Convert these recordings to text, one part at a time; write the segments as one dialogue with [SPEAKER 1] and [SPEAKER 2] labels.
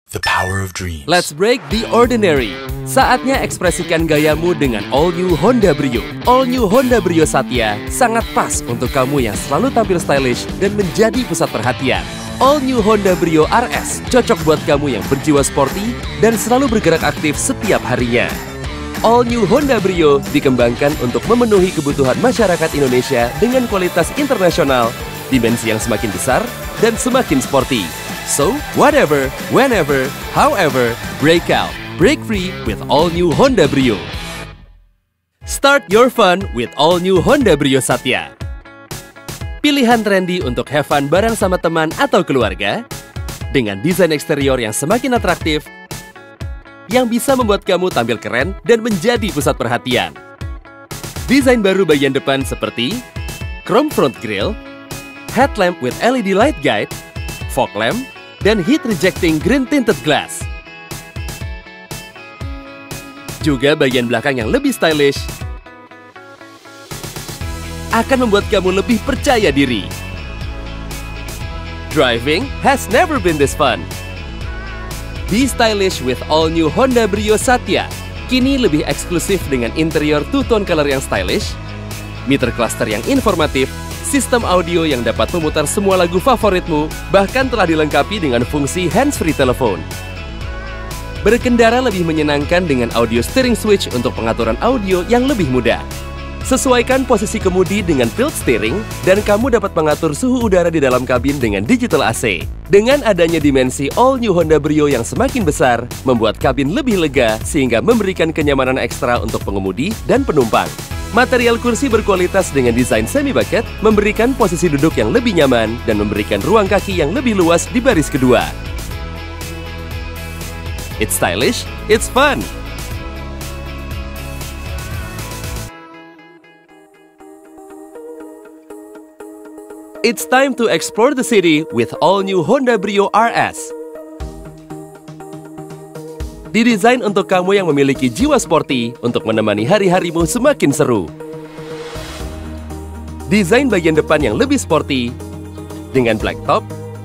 [SPEAKER 1] The power of dreams.
[SPEAKER 2] Let's break the ordinary. Saatnya ekspresikan gayamu dengan All New Honda Brio. All New Honda Brio Satya sangat pas untuk kamu yang selalu tampil stylish dan menjadi pusat perhatian. All New Honda Brio RS cocok buat kamu yang berjiwa sporty dan selalu bergerak aktif setiap harinya. All New Honda Brio dikembangkan untuk memenuhi kebutuhan masyarakat Indonesia dengan kualitas internasional, dimensi yang semakin besar, dan semakin sporty. So, whatever, whenever, however, break out, break free with all new Honda Brio. Start your fun with all new Honda Brio Satya. Pilihan trendy untuk have fun bareng sama teman atau keluarga, dengan desain eksterior yang semakin atraktif, yang bisa membuat kamu tampil keren dan menjadi pusat perhatian. Desain baru bagian depan seperti chrome front grille, headlamp with LED light guide, fog lamp, dan heat-rejecting green tinted glass. Juga bagian belakang yang lebih stylish akan membuat kamu lebih percaya diri. Driving has never been this fun. Be stylish with all new Honda Brio Satya. Kini lebih eksklusif dengan interior two-tone color yang stylish, meter cluster yang informatif, sistem audio yang dapat memutar semua lagu favoritmu, bahkan telah dilengkapi dengan fungsi hands-free telepon. Berkendara lebih menyenangkan dengan audio steering switch untuk pengaturan audio yang lebih mudah. Sesuaikan posisi kemudi dengan tilt steering, dan kamu dapat mengatur suhu udara di dalam kabin dengan digital AC. Dengan adanya dimensi All New Honda Brio yang semakin besar, membuat kabin lebih lega sehingga memberikan kenyamanan ekstra untuk pengemudi dan penumpang. Material kursi berkualitas dengan desain semi-bucket memberikan posisi duduk yang lebih nyaman dan memberikan ruang kaki yang lebih luas di baris kedua. It's stylish, it's fun! It's time to explore the city with all new Honda Brio RS. Didesain untuk kamu yang memiliki jiwa sporty untuk menemani hari-harimu semakin seru. Desain bagian depan yang lebih sporty dengan black top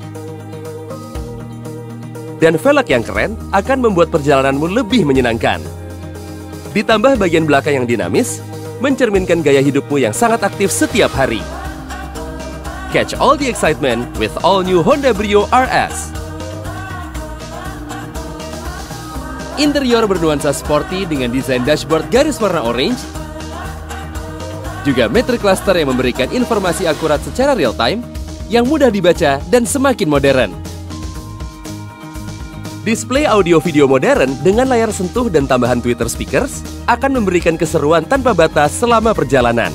[SPEAKER 2] dan velg yang keren akan membuat perjalananmu lebih menyenangkan. Ditambah bagian belakang yang dinamis, mencerminkan gaya hidupmu yang sangat aktif setiap hari. Catch all the excitement with all new Honda Brio RS. Interior bernuansa sporty dengan desain dashboard garis warna orange. Juga meter cluster yang memberikan informasi akurat secara real time, yang mudah dibaca dan semakin modern. Display audio video modern dengan layar sentuh dan tambahan tweeter speakers akan memberikan keseruan tanpa batas selama perjalanan.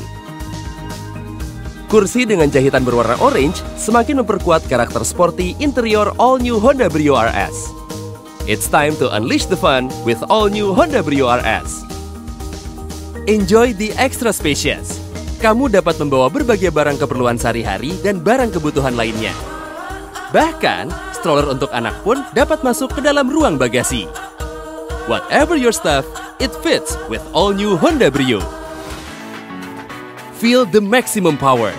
[SPEAKER 2] Kursi dengan jahitan berwarna orange semakin memperkuat karakter sporty interior all new Honda Brio RS. It's time to unleash the fun with all new Honda Brio RS. Enjoy the extra spacious. Kamu dapat membawa berbagai barang keperluan sehari-hari dan barang kebutuhan lainnya. Bahkan, stroller untuk anak pun dapat masuk ke dalam ruang bagasi. Whatever your stuff, it fits with all new Honda Brio. Feel the maximum power.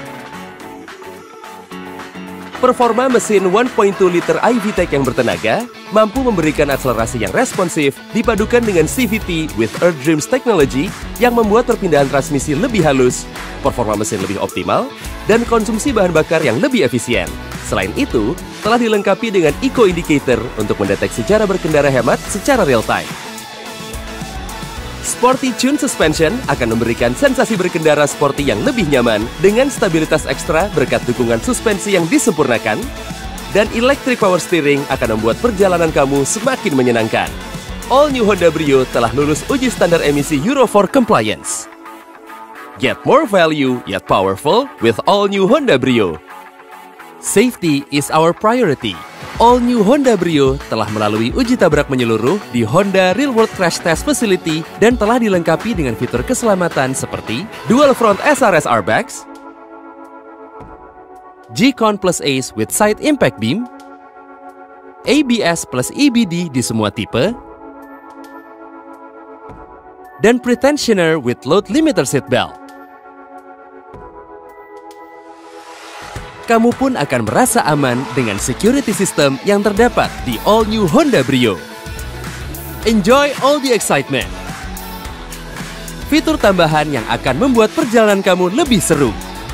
[SPEAKER 2] Performa mesin 1.2 liter iVTEC yang bertenaga mampu memberikan akselerasi yang responsif dipadukan dengan CVT with Earth Dreams Technology yang membuat perpindahan transmisi lebih halus, performa mesin lebih optimal, dan konsumsi bahan bakar yang lebih efisien. Selain itu, telah dilengkapi dengan Eco Indicator untuk mendeteksi cara berkendara hemat secara real time. Sporty Tune Suspension akan memberikan sensasi berkendara sporty yang lebih nyaman dengan stabilitas ekstra berkat dukungan suspensi yang disempurnakan, dan Electric Power Steering akan membuat perjalanan kamu semakin menyenangkan. All New Honda Brio telah lulus uji standar emisi Euro 4 Compliance. Get more value yet powerful with All New Honda Brio. Safety is our priority. All New Honda Brio telah melalui uji tabrak menyeluruh di Honda Real World Crash Test Facility dan telah dilengkapi dengan fitur keselamatan seperti Dual Front SRS Airbags, G-Con Plus Ace with Side Impact Beam, ABS plus EBD di semua tipe, dan Pretensioner with Load Limiter Seatbelt. Kamu pun akan merasa aman dengan security system yang terdapat di all new Honda Brio. Enjoy all the excitement. Fitur tambahan yang akan membuat perjalanan kamu lebih seru.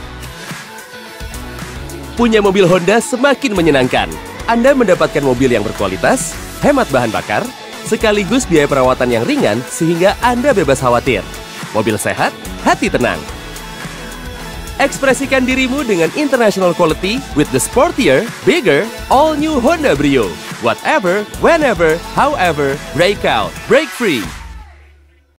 [SPEAKER 2] Punya mobil Honda semakin menyenangkan. Anda mendapatkan mobil yang berkualitas, hemat bahan bakar, sekaligus biaya perawatan yang ringan sehingga Anda bebas khawatir. Mobil sehat, hati tenang. Ekspresikan dirimu dengan international quality with the sportier, bigger, all new Honda Brio. Whatever, whenever, however, break out, break free.